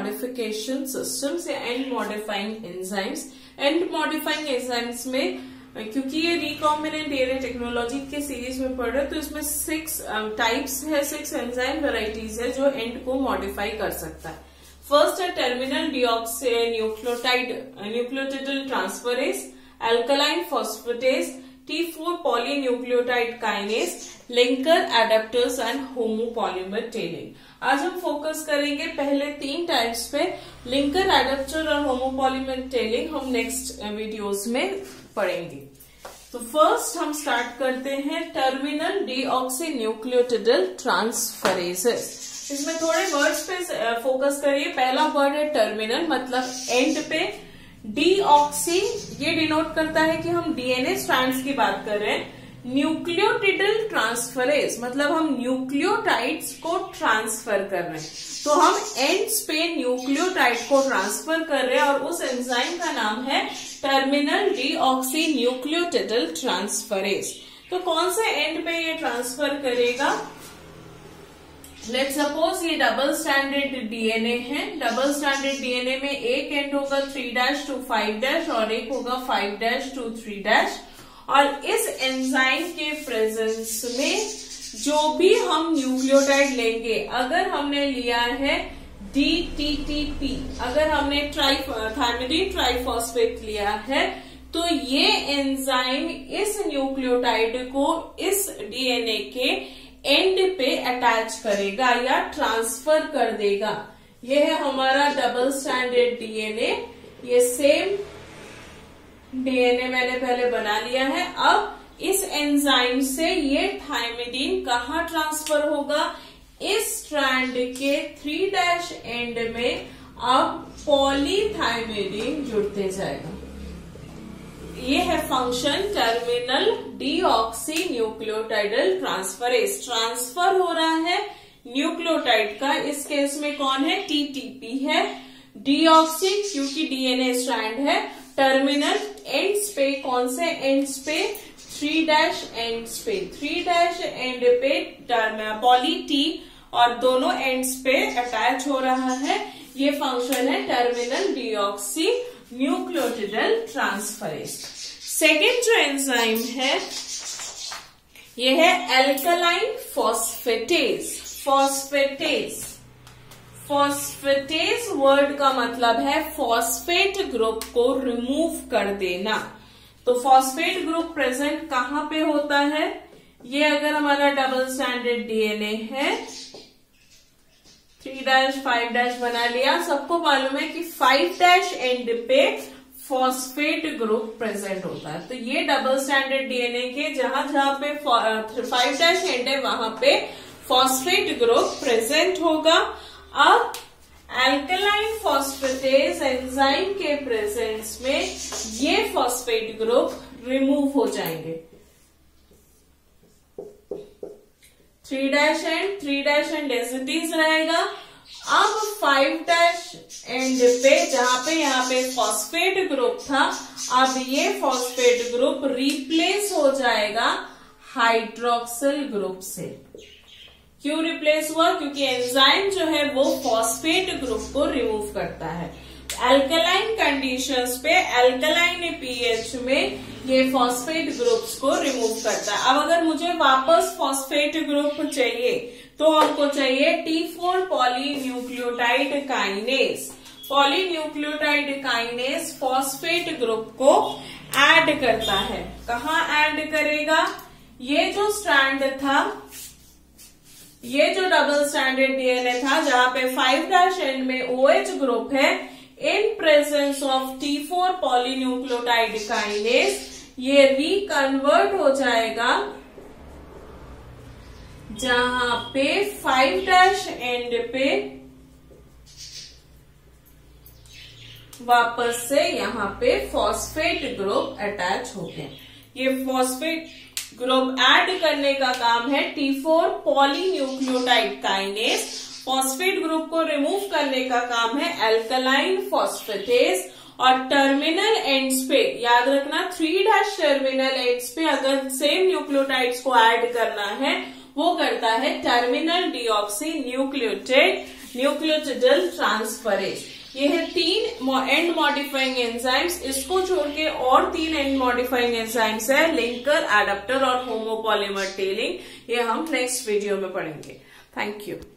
Modification systems या end modifying enzymes. End modifying enzymes में, क्योंकि ये रिकॉम्बिनेंट डीएनए टेक्नोलॉजी के सीरीज में पढ़ रहे हैं, तो इसमें 6 टाइप्स है, 6 एंजाइम वेराइटीज है जो एंड को मॉडिफाई कर सकता है। फर्स्ट है terminal deoxy nucleotidyl transferase, alkaline phosphatase, T4 polynucleotide kinase, linker adapters and homopolymer tailing. आज हम फोकस करेंगे पहले 3 टाइप्स पे। लिंकर एडेप्टर और होमोपॉलीमर टेलिंग हम नेक्स्ट वीडियोस में पढ़ेंगे। तो फर्स्ट हम स्टार्ट करते हैं टर्मिनल डीऑक्सी न्यूक्लियोटाइडल ट्रांसफरेजेस। इसमें थोड़े वर्ड्स पे फोकस करिए। पहला वर्ड है टर्मिनल, मतलब एंड पे। डीऑक्सी ये डिनोट करता है कि हम डीएनए स्ट्रैंड्स की बात कर रहे हैं। न्यूक्लियोटाइडल ट्रांसफरेज मतलब हम न्यूक्लियोटाइड्स को ट्रांसफर कर रहे हैं, तो हम एंड्स पे न्यूक्लियोटाइड को ट्रांसफर कर रहे हैं और उस एंजाइम का नाम है टर्मिनल डीऑक्सी न्यूक्लियोटाइडल ट्रांसफरेज। तो कौन से एंड पे ये ट्रांसफर करेगा? लेट सपोज ये डबल स्टैंडर्ड डीएनए है। डबल स्टैंडर्ड डीएनए में एक एंड होगा 3' to 5' और एक होगा 5' to 3'। और इस एंजाइम के प्रेजेंस में जो भी हम न्यूक्लियोटाइड लेंगे, अगर हमने लिया है DTTP, अगर हमने थायमिडीन ट्राइफॉस्फेट लिया है, तो ये एंजाइम इस न्यूक्लियोटाइड को इस डीएनए के एंड पे अटैच करेगा या ट्रांसफर कर देगा। ये है हमारा डबल स्टैंडर्ड डीएनए। ये सेम डीएनए मैंने पहले बना लिया है। अब इस एंजाइम से ये थायमिडीन कहाँ ट्रांसफर होगा? इस स्ट्रैंड के 3' एंड में अब पॉलीथायमिडीन जुड़ते जाएगा। ये है function terminal deoxy nucleotidyl transferase. Transfer हो रहा है न्यूक्लियोटाइड का, इस केस में कौन है? TTP है। डीऑक्सी क्योंकि डीएनए स्ट्रैंड है। टर्मिनल एंड्स पे, कौन से एंड्स पे? 3' एंड्स पे। 3' एंड पे पॉली T और दोनों एंड्स पे अटैच हो रहा है। ये फंक्शन है terminal deoxy nucleotidyl transferase. Second जो एंजाइम है ये है अल्कलाइन फॉस्फेटेज। फॉस्फेटेज वर्ड का मतलब है फॉस्फेट ग्रुप को रिमूव कर देना। तो फॉस्फेट ग्रुप प्रेजेंट कहाँ पे होता है? ये अगर हमारा डबल स्टैंडर्ड डीएनए है, 3' 5' बना लिया। सबको मालूम है कि 5' एंड पे फॉस्फेट ग्रुप प्रेजेंट होता है। तो ये डबल स्टैंडर्ड डीएनए के जहां जहां पे 5' एंड है वहां पे फॉस्फेट ग्रुप प्रेजेंट होगा। अब अल्कलाइन फॉस्फेटेज एंजाइम के प्रेजेंस में ये फॉस्फेट ग्रुप रिमूव हो जाएंगे। 3' एंड एज इट इज रहेगा। अब 5' एंड पे जहां पे यहाँ पे फॉस्फेट ग्रुप था, अब ये फॉस्फेट ग्रुप रिप्लेस हो जाएगा हाइड्रोक्सिल ग्रुप से। क्यों रिप्लेस हुआ? क्योंकि एंजाइम जो है वो फॉस्फेट ग्रुप को रिमूव करता है। अल्कलाइन कंडीशंस पे, अल्कलाइन पीएच में ये फॉस्फेट ग्रुप्स को रिमूव करता है। अब अगर मुझे वापस फॉस्फेट ग्रुप चाहिए तो हमको चाहिए T4 polynucleotide kinase. Polynucleotide kinase phosphate group को ऐड करता है। कहाँ ऐड करेगा? ये जो स्ट्रैंड था, ये जो डबल स्टैंडर्ड डीएनए था जहां पे 5' एंड में OH ग्रुप है, in presence of T4 polynucleotide kinase ये रिकन्वर्ट हो जाएगा जहां पे 5' एंड पे वापस से यहाँ पे फॉस्फेट ग्रुप अटैच हो गए। ये फॉस्फेट ग्रुप ऐड करने का काम है T4 polynucleotide kinase. Phosphate group को रिमूव करने का काम है अल्कलाइन फॉस्फेटेज। और टर्मिनल एंड्स पे याद रखना, 3' टर्मिनल एंड्स पे अगर सेम न्यूक्लियोटाइड्स को ऐड करना है वो करता है terminal deoxy nucleotide nucleotidyl transferase. ये है 3 एंड मॉडिफाइंग एंजाइम्स। इसको छोड़ के और 3 एंड मॉडिफाइंग एंजाइम्स है, लिंकर, एडाप्टर और होमोपॉलीमर टेलिंग। ये हम नेक्स्ट वीडियो में पढ़ेंगे। Thank you.